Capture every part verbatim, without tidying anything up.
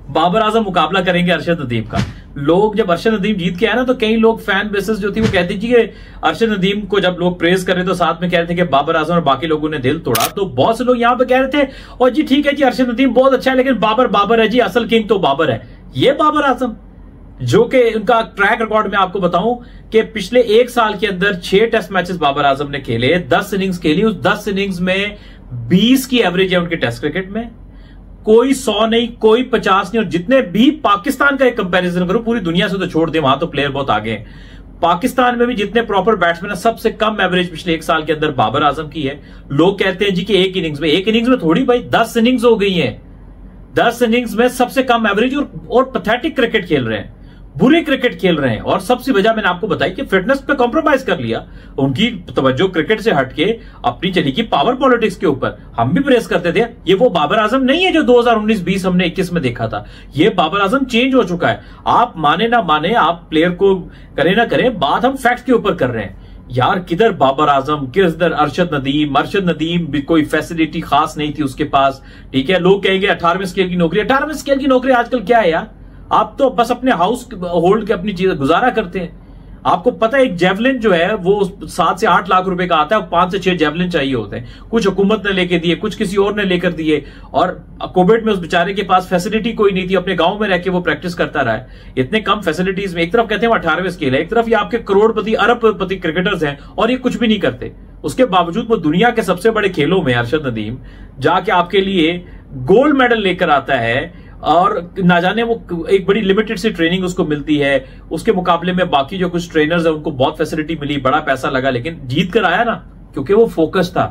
बाबर आजम मुकाबला करेंगे अरशद नदीम का। लोग जब अरशद नदीम जीत के आए ना, तो कई लोग फैन बेसिस जो थी वो कहती थी कि अरशद नदीम को जब लोग प्रेज कर रहे तो साथ में कह रहे थे कि बाबर आजम और बाकी लोगों ने दिल तोड़ा। तो बहुत से लोग यहां पे कह रहे थे और जी ठीक है जी, अरशद नदीम बहुत अच्छा है, लेकिन बाबर बाबर है जी, असल किंग तो बाबर है। ये बाबर आजम जो कि उनका ट्रैक रिकॉर्ड में आपको बताऊं कि पिछले एक साल के अंदर छह टेस्ट मैचेस बाबर आजम ने खेले, दस इनिंग्स खेली, उस दस इनिंग्स में बीस की एवरेज है उनके टेस्ट क्रिकेट में। कोई सौ नहीं, कोई पचास नहीं, और जितने भी पाकिस्तान का एक कंपैरिजन करो, पूरी दुनिया से तो छोड़ दे, वहां तो प्लेयर बहुत आगे हैं, पाकिस्तान में भी जितने प्रॉपर बैट्समैन है, सबसे कम एवरेज पिछले एक साल के अंदर बाबर आजम की है। लोग कहते हैं जी कि एक इनिंग्स में, एक इनिंग्स में थोड़ी भाई, दस इनिंग्स हो गई है, दस इनिंग्स में सबसे कम एवरेज, और, और पैथेटिक क्रिकेट खेल रहे हैं, बुरी क्रिकेट खेल रहे हैं। और सबसे वजह मैंने आपको बताई कि फिटनेस पे कॉम्प्रोमाइज कर लिया, उनकी तवज्जो क्रिकेट से हटके अपनी चली की पावर पॉलिटिक्स के ऊपर। हम भी प्रेस करते थे, ये वो बाबर आजम नहीं है जो दो हज़ार उन्नीस बीस हमने इक्कीस में देखा था। ये बाबर आजम चेंज हो चुका है। आप माने ना माने, आप प्लेयर को करे ना करें, बात हम फैक्ट के ऊपर कर रहे हैं। यार किधर बाबर आजम, किधर अरशद नदीम। अरशद नदीम भी कोई फैसिलिटी खास नहीं थी उसके पास, ठीक है। लोग कहेंगे अठारहवें स्केल की नौकरी, अठारहवें स्केल की नौकरी आजकल क्या है यार, आप तो बस अपने हाउस होल्ड के अपनी चीजें गुजारा करते हैं। आपको पता है एक जेवलिन जो है वो सात से आठ लाख रुपए का आता है, पांच से छह जेवलिन चाहिए होते हैं। कुछ हुकूमत ने लेके दिए, कुछ किसी और ने लेकर दिए, और कोविड में उस बेचारे के पास फैसिलिटी कोई नहीं थी, अपने गांव में रह के वो प्रैक्टिस करता रहा है। इतने कम फैसिलिटीज में एक तरफ कहते हैं अठारहवें स्केल है, एक तरफ ये आपके करोड़पति अरबपति क्रिकेटर्स हैं और ये कुछ भी नहीं करते। उसके बावजूद वो दुनिया के सबसे बड़े खेलों में अरशद नदीम जाके आपके लिए गोल्ड मेडल लेकर आता है, और ना जाने वो एक बड़ी लिमिटेड सी ट्रेनिंग उसको मिलती है, उसके मुकाबले में बाकी जो कुछ ट्रेनर्स है उनको बहुत फैसिलिटी मिली, बड़ा पैसा लगा, लेकिन जीत कर आया ना, क्योंकि वो फोकस था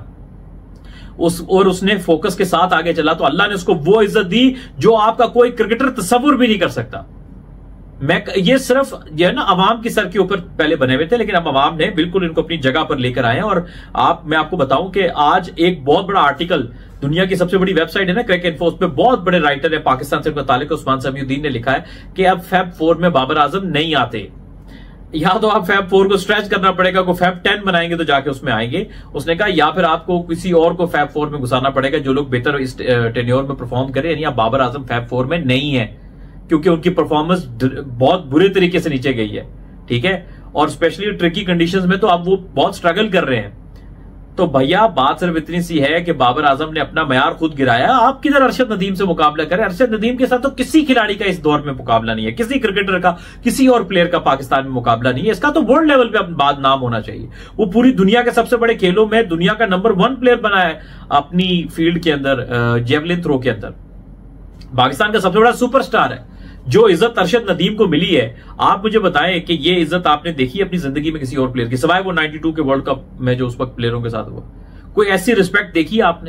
उस, और उसने फोकस के साथ आगे चला, तो अल्लाह ने उसको वो इज्जत दी जो आपका कोई क्रिकेटर तस्वुर भी नहीं कर सकता। मैं ये सिर्फ जो है ना अवाम की सर के ऊपर पहले बने हुए थे, लेकिन अब अवाम ने बिल्कुल इनको अपनी जगह पर लेकर आए हैं। और आप मैं आपको बताऊं कि आज एक बहुत बड़ा आर्टिकल, दुनिया की सबसे बड़ी वेबसाइट है ना क्रिक इन्फो, उस पे बहुत बड़े राइटर है पाकिस्तान से मुतालिक उस्मान समीउद्दीन ने लिखा है कि अब फैब फोर में बाबर आजम नहीं आते, या तो आप फैब फोर को स्ट्रेच करना पड़ेगा, को फैब टेन बनाएंगे तो जाके उसमें आएंगे। उसने कहा या फिर आपको किसी और को फैब फोर में घुसाना पड़ेगा जो लोग बेहतर इस टेन्योर में परफॉर्म करें, यानी बाबर आजम फैब फोर में नहीं है, क्योंकि उनकी परफॉर्मेंस बहुत बुरे तरीके से नीचे गई है, ठीक है। और स्पेशली ट्रिकी कंडीशंस में तो अब वो बहुत स्ट्रगल कर रहे हैं। तो भैया बात सिर्फ इतनी सी है कि बाबर आजम ने अपना मयार खुद गिराया। आप किधर अरशद नदीम से मुकाबला करें? अरशद नदीम के साथ तो किसी खिलाड़ी का इस दौर में मुकाबला नहीं है, किसी क्रिकेटर का, किसी और प्लेयर का पाकिस्तान में मुकाबला नहीं है। इसका तो वर्ल्ड लेवल पे बाद नाम होना चाहिए। वो पूरी दुनिया के सबसे बड़े खेलों में दुनिया का नंबर वन प्लेयर बना है अपनी फील्ड के अंदर, जेवलिन थ्रो के अंदर। पाकिस्तान का सबसे बड़ा सुपरस्टार है। जो इज्जत अरशद नदीम को मिली है, आप मुझे बताएं कि ये इज्जत आपने देखी अपनी जिंदगी में किसी और प्लेयर की, सिवाय वो बानवे के वर्ल्ड कप में जो उस वक्त प्लेयरों के साथ हुआ? कोई ऐसी रिस्पेक्ट देखी आपने?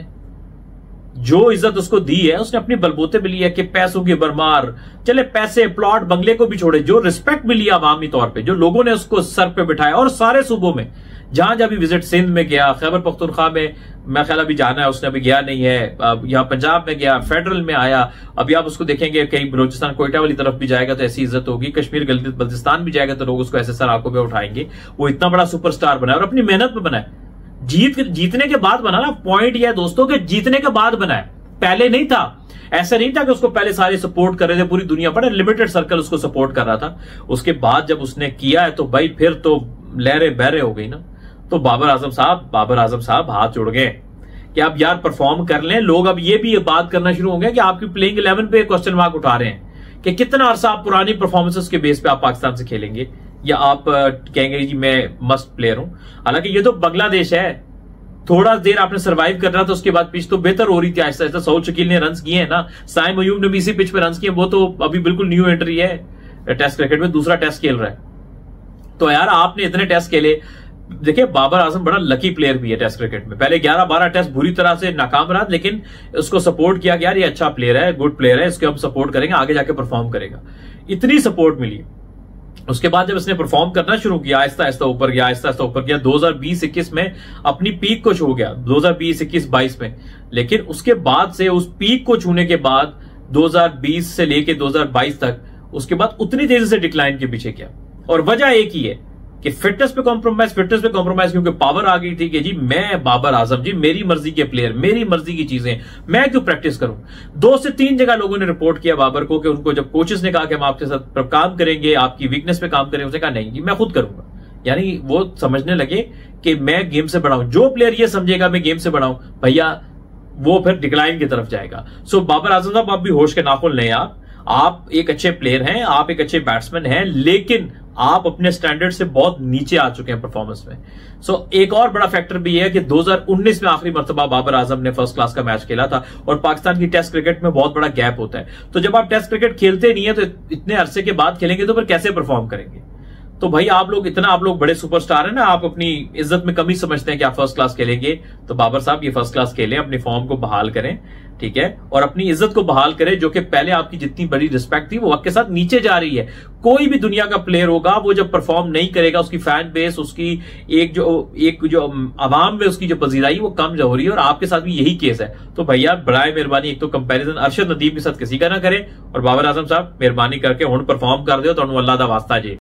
जो इज्जत उसको दी है उसने अपनी बलबूते पे ली है कि पैसों की भरमार, चले पैसे प्लॉट बंगले को भी छोड़े, जो रिस्पेक्ट मिली अवामी तौर पे, जो लोगों ने उसको सर पे बिठाया। और सारे सूबों में जहां जहां भी विजिट, सिंध में गया, खैबर पख्तूनख्वा में मैं ख्याल अभी जाना है, उसने अभी गया नहीं है, यहाँ पंजाब में गया, फेडरल में आया, अभी आप उसको देखेंगे कहीं बलोचिस्तान कोयटा वाली तरफ भी जाएगा तो ऐसी इज्जत होगी, कश्मीर बल्तिस्तान भी जाएगा तो लोग उसको ऐसे सर आंखों पे उठाएंगे। वो इतना बड़ा सुपरस्टार बना है और अपनी मेहनत में बना है, जीत जीतने के बाद बना ना। पॉइंट यह है दोस्तों कि जीतने के बाद बना है, पहले नहीं था। ऐसा नहीं था कि उसको पहले सारे सपोर्ट कर रहे थे, पूरी दुनिया पर लिमिटेड सर्कल उसको सपोर्ट कर रहा था। उसके बाद जब उसने किया है तो भाई फिर तो लहरें बहरे हो गई ना। तो बाबर आजम साहब बाबर आजम साहब हाथ जोड़ गए कि आप यार परफॉर्म कर लें। लोग अब ये भी ये बात करना शुरू हो गए कि आपकी प्लेइंग इलेवन पे क्वेश्चन मार्क उठा रहे हैं कि कितना अरसा आप पुरानी परफॉर्मेंसेस के बेस पे आप पाकिस्तान से खेलेंगे, या आप कहेंगे जी मैं मस्ट प्लेयर हूं। हालांकि ये तो बांग्लादेश है, थोड़ा देर आपने सर्वाइव करना था, उसके बाद पिच तो बेहतर हो रही थी आहिस्ता आहिस्ता। सऊद शकील ने रन किए हैं ना, साइम अयूब ने भी इसी पिच पे रन किए, वो तो अभी बिल्कुल न्यू एंट्री है टेस्ट क्रिकेट में, दूसरा टेस्ट खेल रहा है। तो यार आपने इतने टेस्ट खेले। देखिए बाबर आजम बड़ा लकी प्लेयर भी है टेस्ट क्रिकेट में। पहले ग्यारह बारह टेस्ट बुरी तरह से नाकाम रहा, लेकिन उसको सपोर्ट किया कि यार ये अच्छा प्लेयर है, गुड प्लेयर है, इसको हम सपोर्ट करेंगे, आगे जाके परफॉर्म करेगा। इतनी सपोर्ट मिली। उसके बाद जब इसने परफॉर्म करना शुरू किया, आहिस्ता आहिस्ता ऊपर गया, आहिस्ता आहिस्ता ऊपर गया। दो हज़ार बीस इक्कीस में अपनी पीक को छू गया, दो हज़ार बीस इक्कीस बाईस में। लेकिन उसके बाद से उस पीक को छूने के बाद दो हज़ार बीस से लेके दो हज़ार बाईस तक उसके बाद उतनी तेजी से डिक्लाइन के पीछे गया। और वजह एक ही है कि फिटनेस पे कॉम्प्रोमाइज फिटनेस पे कॉम्प्रोमाइज क्योंकि पावर आ गई थी कि जी मैं बाबर आजम जी, मेरी मर्जी के प्लेयर, मेरी मर्जी की चीजें, मैं क्यों प्रैक्टिस करूं। दो से तीन जगह लोगों ने रिपोर्ट किया बाबर को कि उनको जब कोचेस ने कहा कि हम आपके साथ काम करेंगे, आपकी वीकनेस पे काम करेंगे, उसने कहा नहीं जी मैं खुद करूंगा। यानी वो समझने लगे कि मैं गेम से बड़ा हूं। जो प्लेयर ये समझेगा मैं गेम से बड़ा हूं भैया, वो फिर डिक्लाइन की तरफ जाएगा। सो बाबर आजम साहब आप भी होश के नाखुन लें। आप आप एक अच्छे प्लेयर हैं, आप एक अच्छे बैट्समैन हैं, लेकिन आप अपने स्टैंडर्ड से बहुत नीचे आ चुके हैं परफॉर्मेंस में। सो so, एक और बड़ा फैक्टर भी है कि दो हज़ार उन्नीस में आखिरी मर्तबा बाबर आजम ने फर्स्ट क्लास का मैच खेला था और पाकिस्तान की टेस्ट क्रिकेट में बहुत बड़ा गैप होता है। तो जब आप टेस्ट क्रिकेट खेलते नहीं है तो इतने अरसे के बाद खेलेंगे तो फिर कैसे परफॉर्म करेंगे। तो भाई आप लोग इतना, आप लोग बड़े सुपरस्टार हैं ना, आप अपनी इज्जत में कमी समझते हैं कि आप फर्स्ट क्लास खेलेंगे। तो बाबर साहब ये फर्स्ट क्लास खेलें, अपनी फॉर्म को बहाल करें, ठीक है, और अपनी इज्जत को बहाल करें। जो कि पहले आपकी जितनी बड़ी रिस्पेक्ट थी वो वक्त के साथ नीचे जा रही है। कोई भी दुनिया का प्लेयर होगा वो जब परफॉर्म नहीं करेगा, उसकी फैन बेस, उसकी एक जो एक जो अवाम में उसकी जो पजीराई वो कम हो रही है, और आपके साथ भी यही केस है। तो भैया बराए मेहरबानी एक तो कंपैरिजन अरशद नदीम के साथ किसी का ना करें, और बाबर आजम साहब मेहरबानी करके हुण परफॉर्म कर दो तो अल्लाह दा वास्ता जी।